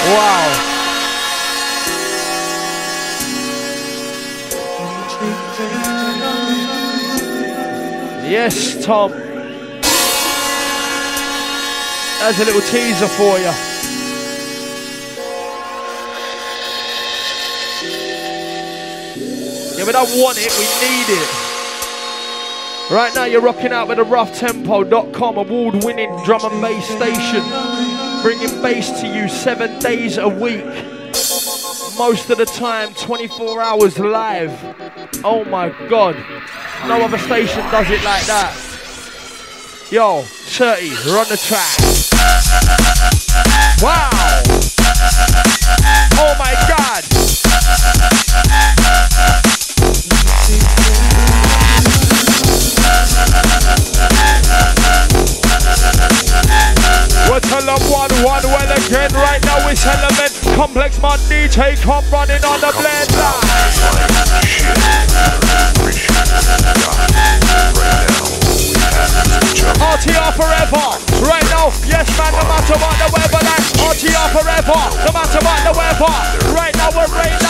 Wow. Yes, Tom. There's a little teaser for you. Yeah, we don't want it, we need it. Right now you're rocking out with the roughtempo.com, award-winning drum and bass station. Bringing bass to you 7 days a week. Most of the time, 24 hours live. Oh my God. No other station does it like that. Yo, 30, run the track. Wow. Oh my God. We'll tell them one well again. Right now it's Element Complex. My DJ come running on the blender. RTR forever. Right now, yes man, no matter what the weather, like RTR forever. No matter what the weather. Right now we're right now.